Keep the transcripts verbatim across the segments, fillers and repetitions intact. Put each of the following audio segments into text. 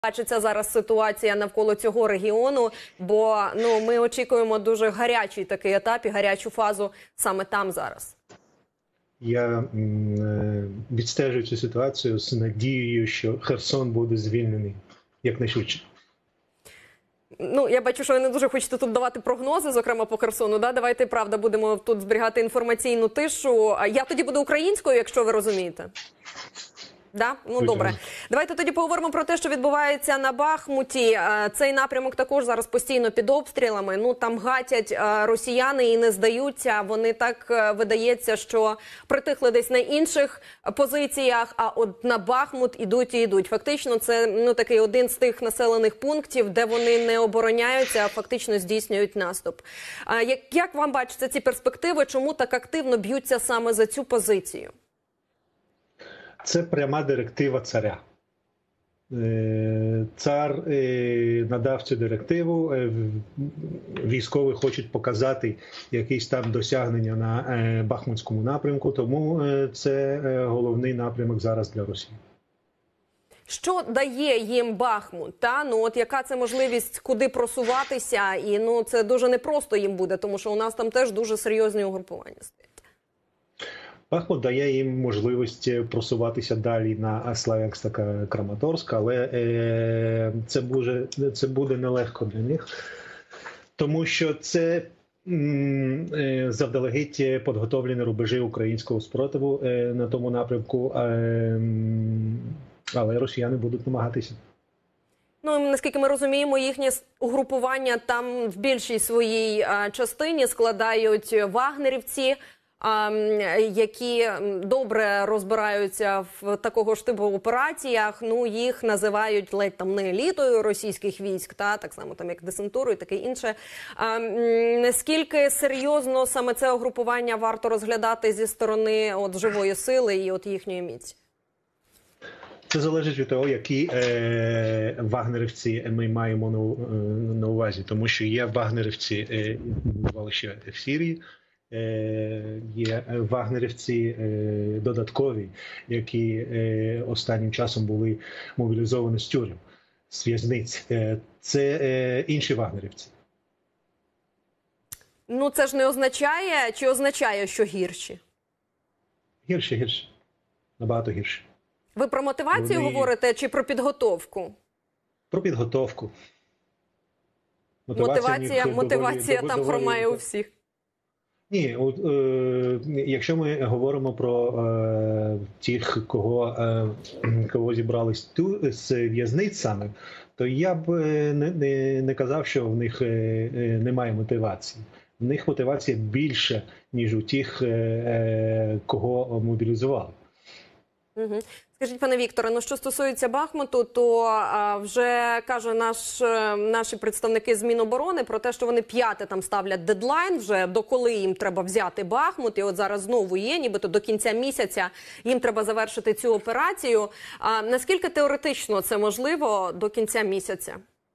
Бачиться зараз ситуація навколо цього регіону, бо ну ми очікуємо дуже гарячий такий етап і гарячу фазу саме там зараз. Я відстежую цю ситуацію з надією, що Херсон буде звільнений якнайшвидше. Ну, я бачу, що ви не дуже хочете тут давати прогнози, зокрема по Херсону. Да? Давайте, правда, будемо тут зберігати інформаційну тишу. Я тоді буду українською, якщо ви розумієте. Да? Ну, добре. Давайте тоді поговоримо про те, що відбувається на Бахмуті. Цей напрямок також зараз постійно під обстрілами. Ну, там гатять росіяни і не здаються. Вони так, видається, що притихли десь на інших позиціях, а от на Бахмут ідуть і йдуть. Фактично, це ну, такий один з тих населених пунктів, де вони не обороняються, а фактично здійснюють наступ. Як, як вам бачаться ці перспективи? Чому так активно б'ються саме за цю позицію? Це пряма директива царя. Цар надав цю директиву, військові хочуть показати якісь там досягнення на Бахмутському напрямку, тому це головний напрямок зараз для Росії. Що дає їм Бахмут? Та? Ну, от яка це можливість, куди просуватися? І ну, це дуже непросто їм буде, тому що у нас там теж дуже серйозні угрупування стоять. Бахмут дає їм можливість просуватися далі на Слов'янськ та Краматорськ, але е, це, буде, це буде нелегко для них, тому що це е, завдалегідь підготовлені рубежі українського спротиву е, на тому напрямку, е, але росіяни будуть намагатися. Ну, наскільки ми розуміємо, їхнє угрупування там в більшій своїй а, частині складають вагнерівці, які добре розбираються в такого ж типу операціях. Ну, їх називають ледь там не елітою російських військ, та так само там як десантуру і таке інше. А, наскільки серйозно саме це угрупування варто розглядати зі сторони от живої сили і от їхньої міці? Це залежить від того, які е, вагнерівці ми маємо на, на увазі, тому що є вагнерівці, е, бували ще в Сирії, є вагнерівці додаткові, які останнім часом були мобілізовані з тюрем, з в'язниць. Це інші вагнерівці. Ну, це ж не означає, чи означає, що гірші? Гірші, гірші. Набагато гірші. Ви про мотивацію Вони... говорите, чи про підготовку? Про підготовку. Мотивація, мотивація, мотивація доволі, там доволі, хромає доволі... у всіх. Ні, от, е, якщо ми говоримо про е, тих, кого, е, кого зібрали з в'язниць саме, то я б не, не, не казав, що в них е, немає мотивації. В них мотивація більше, ніж у тих, е, кого мобілізували. Угу. Скажіть, пане Вікторе, ну що стосується Бахмуту, то а, вже каже наш, наші представники з Міноборони про те, що вони п'яте там ставлять дедлайн вже, доколи їм треба взяти Бахмут, і от зараз знову є, нібито до кінця місяця їм треба завершити цю операцію. А наскільки теоретично це можливо до кінця місяця?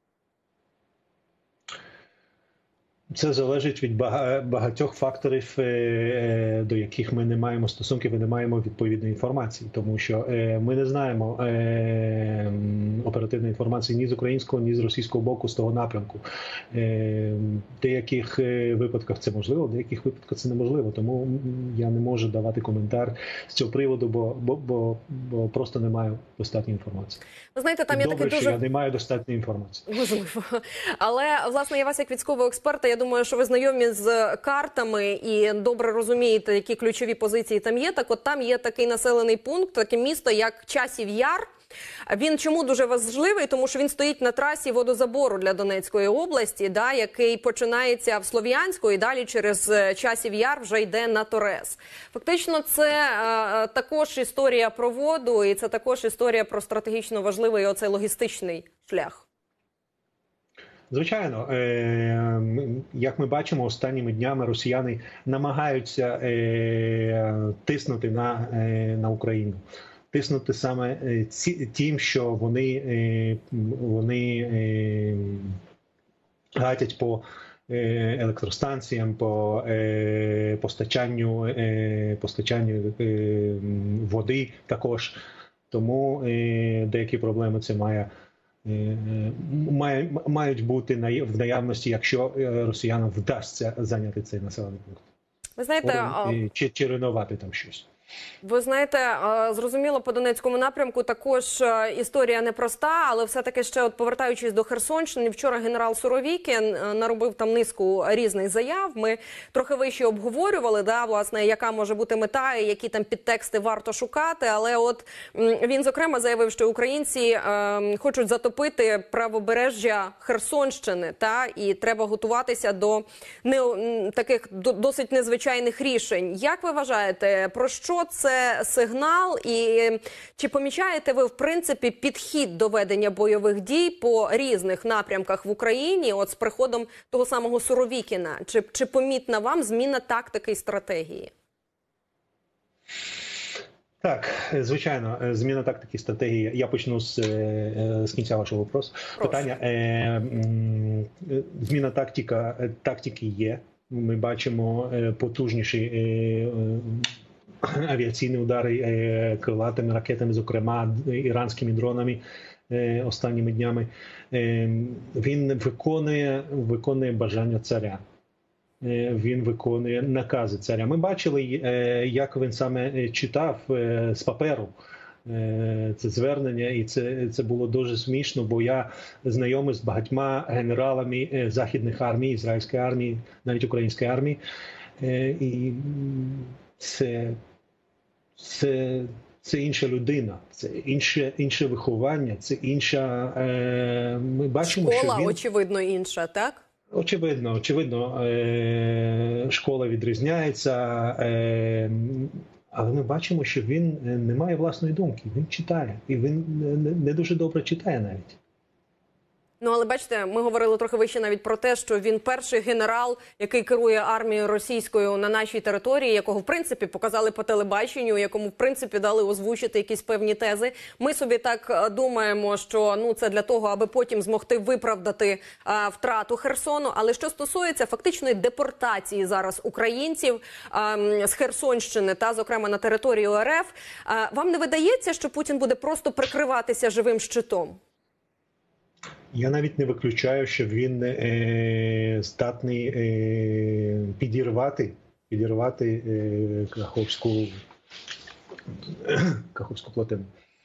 Це залежить від багатьох факторів, до яких ми не маємо стосунків і не маємо відповідної інформації. Тому що ми не знаємо оперативної інформації ні з українського, ні з російського боку з того напрямку. В деяких випадках це можливо, в деяких випадках це неможливо. Тому я не можу давати коментар з цього приводу, бо, бо, бо, бо просто не маю достатньої інформації. Ви знаєте, там Добре, є таке дуже... що я не маю достатньої інформації. Можливо. Але, власне, я вас як військового експерта, я думаю, що ви знайомі з картами і добре розумієте, які ключові позиції там є. Так от там є такий населений пункт, таке місто, як Часів Яр. Він чому дуже важливий? Тому що він стоїть на трасі водозабору для Донецької області, да, який починається в Слов'янську і далі через Часів Яр вже йде на Торез. Фактично це е, також історія про воду і це також історія про стратегічно важливий оцей логістичний шлях. Звичайно, як ми бачимо, останніми днями росіяни намагаються тиснути на, на Україну. Тиснути саме тим, що вони, вони гатять по електростанціям, по постачанню, постачанню води також. Тому деякі проблеми це має має, мають бути в наявності, якщо росіянам вдасться зайняти цей населений пункт. Ви знаєте, чи, чи руйнувати там щось. Ви знаєте, зрозуміло, по Донецькому напрямку також історія непроста, але все-таки ще от повертаючись до Херсонщини, вчора генерал Суровікін наробив там низку різних заяв. Ми трохи вище обговорювали, да, власне, яка може бути мета і які там підтексти варто шукати, але от він, зокрема, заявив, що українці е, хочуть затопити правобережжя Херсонщини, та, і треба готуватися до не, таких до, досить незвичайних рішень. Як ви вважаєте, про що це сигнал, і чи помічаєте ви, в принципі, підхід до ведення бойових дій по різних напрямках в Україні, от з приходом того самого Суровікіна? Чи, чи помітна вам зміна тактики і стратегії? Так, звичайно, зміна тактики і стратегії. Я почну з, з кінця вашого вопросу. Питання. Зміна тактика, тактики є. Ми бачимо потужніші авіаційні удари крилатими ракетами, зокрема іранськими дронами останніми днями. Він виконує, виконує бажання царя. Він виконує накази царя. Ми бачили, як він саме читав з паперу це звернення, і це, це було дуже смішно, бо я знайомий з багатьма генералами західних армій, ізраїльської армії, навіть української армії. І це, це, це інша людина, це інше, інше виховання, це інша... Е, ми бачимо, школа, що він... очевидно, інша, так? Очевидно, очевидно, е, школа відрізняється, е, але ми бачимо, що він не має власної думки, він читає, і він не, не дуже добре читає навіть. Ну, але бачите, ми говорили трохи вище навіть про те, що він перший генерал, який керує армією російською на нашій території, якого, в принципі, показали по телебаченню, якому, в принципі, дали озвучити якісь певні тези. Ми собі так думаємо, що ну, це для того, аби потім змогти виправдати а, втрату Херсону. Але що стосується фактичної депортації зараз українців а, з Херсонщини та, зокрема, на територію РФ, а, вам не видається, що Путін буде просто прикриватися живим щитом? Я навіть не виключаю, що він е, здатний е, підірвати, підірвати е, Каховську, Каховську плотину.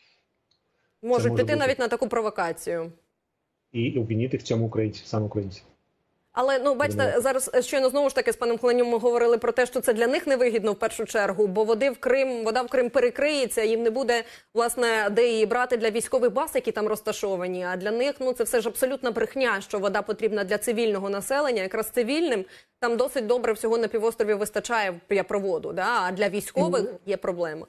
Можуть піти навіть на таку провокацію. І обвинити в цьому українців, саме українців. Але, ну, бачите, зараз щойно знову ж таки з паном Хленюм ми говорили про те, що це для них невигідно в першу чергу, бо води в Крим, вода в Крим перекриється, їм не буде, власне, де її брати для військових баз, які там розташовані. А для них, ну, це все ж абсолютна брехня, що вода потрібна для цивільного населення. Якраз цивільним там досить добре всього на півострові вистачає п'япроводу, да? А для військових є проблема.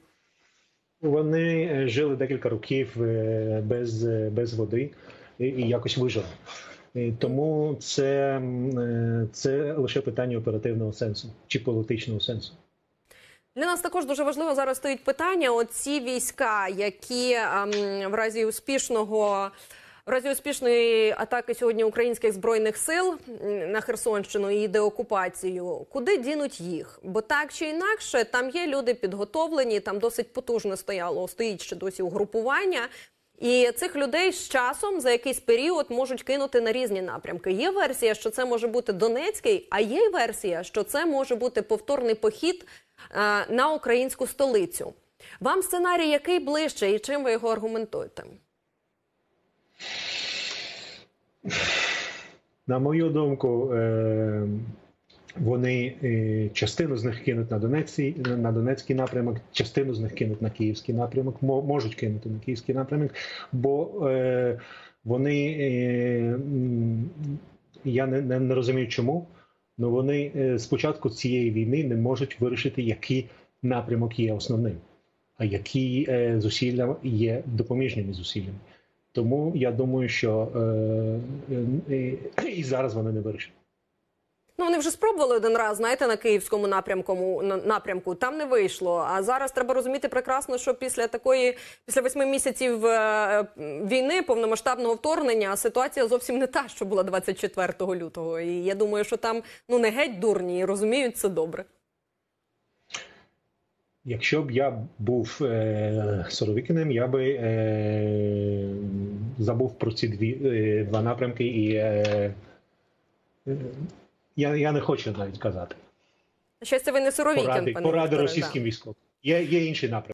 Вони жили декілька років без, без води і, і якось вижили. Тому це, це лише питання оперативного сенсу чи політичного сенсу. Для нас також дуже важливо зараз стоїть питання, оці війська, які ем, в разі успішного... В разі успішної атаки сьогодні українських збройних сил на Херсонщину і деокупацію, куди дінуть їх? Бо так чи інакше, там є люди підготовлені, там досить потужно стояло, стоїть ще досі угрупування. І цих людей з часом за якийсь період можуть кинути на різні напрямки. Є версія, що це може бути Донецький, а є версія, що це може бути повторний похід е, на українську столицю. Вам сценарій який ближче і чим ви його аргументуєте? На мою думку, е, вони е, частину з них кинуть на Донецький, на Донецький напрямок, частину з них кинуть на Київський напрямок, можуть кинути на Київський напрямок, бо е, вони, е, я не, не, не розумію чому, але вони е, з початку цієї війни не можуть вирішити, який напрямок є основним, а які е, зусилля є допоміжними зусиллями. Тому я думаю, що е, е, е, і зараз вони не вирішать. Ну, вони вже спробували один раз, знаєте, на київському напрямку, напрямку, там не вийшло. А зараз треба розуміти прекрасно, що після такої, після восьми місяців війни, повномасштабного вторгнення, ситуація зовсім не та, що була двадцять четвертого лютого. І я думаю, що там, ну, не геть дурні і розуміють це добре. Якщо б я був е, Суровікіним, я би е, забув про ці дві, е, два напрямки, і е, е, я, я не хочу навіть казати. Щастя, ви не Суровікін, Поради, пане поради Вікторе, російським да. військовим. Є, є інші напрямки.